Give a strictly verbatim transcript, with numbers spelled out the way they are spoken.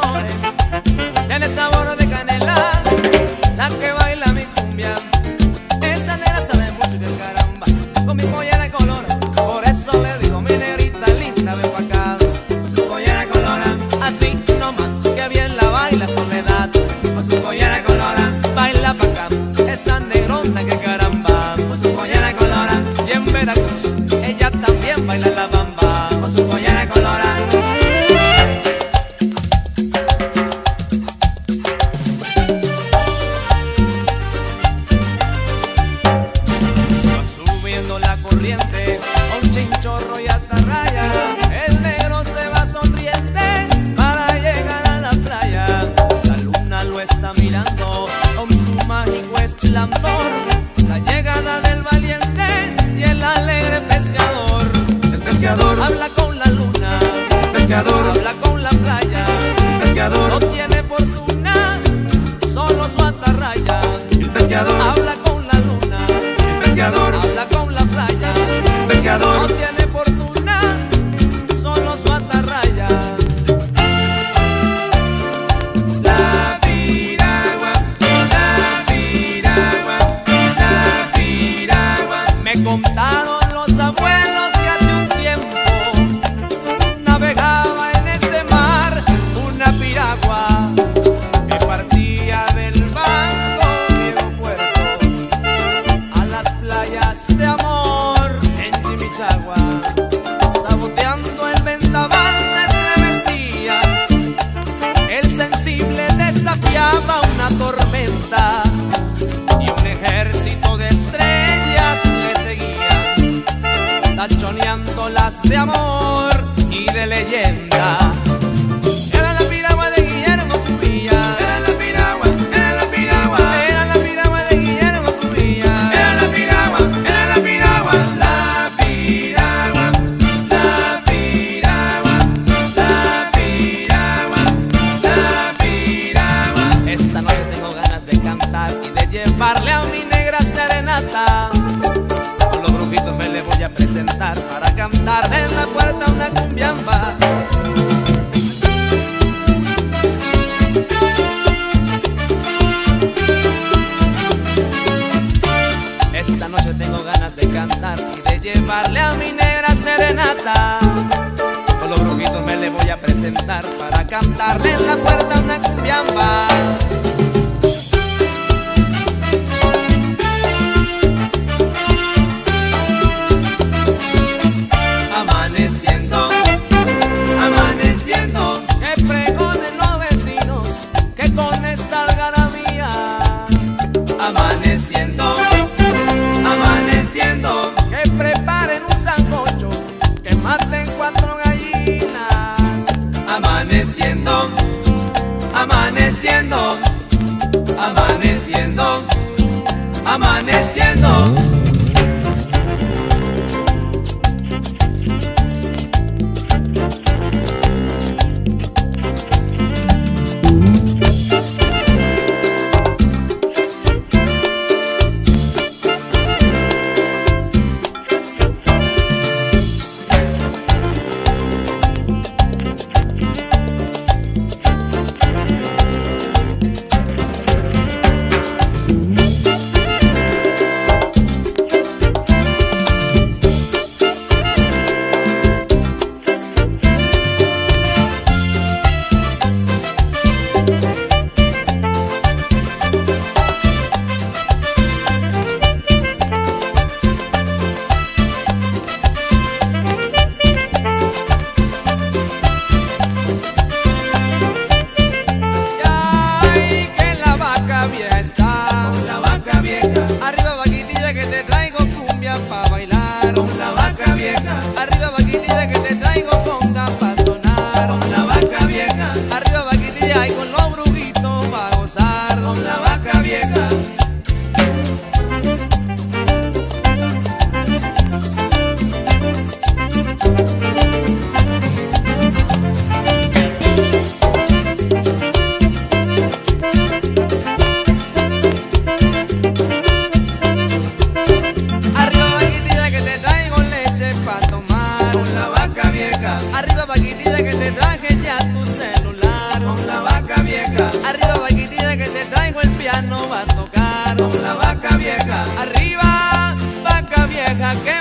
colores, tiene el sabor de canela, la que baila mi cumbia. Esa negra sabe mucho de caramba, con mi pollera de color. Por eso le digo, mi negrita linda, ven pa' acá, con su pollera de color. Así nomás, que bien la baila Soledad, con su pollera de color. Baila pa' acá, esa negrona que caramba, con su pollera de color. Y en Veracruz, ella también baila la bamba, con su pollera de color. La corriente, un chinchorro y atarraya, el negro se va sonriente para llegar a la playa. La luna lo está mirando con su mágico esplendor, la llegada del valiente y el alegre pescador. El pescador habla con la luna, el pescador habla con la playa, el pescador no tiene fortuna, solo su atarraya. El pescador habla con la luna, el pescador habla con la playa, el pescador no tiene fortuna, solo su atarraya. La piragua, la piragua, la piragua. Me contaron los abuelos que hace un tiempo navegaba en ese mar una piragua que partía del Banco Viejo Puerto a las playas de amor en Chimichagua. Saboteando el vendaval se estremecía, el sensible desafiaba una tormenta y un ejército de estrellas le seguía, tachoneándolas de amor y de leyenda. Era la piragua de Guillermo Cubilla, era la piragua, era la piragua, era la piragua de Guillermo Cubilla, era la piragua, era la piragua, la piragua, la piragua, la piragua, la piragua. Esta noche tengo ganas de cantar y de llevarle a mi negra serenata. Con los brujitos me le voy a presentar para cantar en la puerta una cumbiamba. Esta noche tengo ganas de cantar y de llevarle a mi negra serenata. Con los brujitos me le voy a presentar para cantarle en la puerta una cumbiamba. Amaneciendo, amaneciendo, que pregonen los vecinos que con esta algarabía. Amaneciendo, amaneciendo, que preparen un sancocho, que maten cuatro gallinas. Amaneciendo, amaneciendo, aquel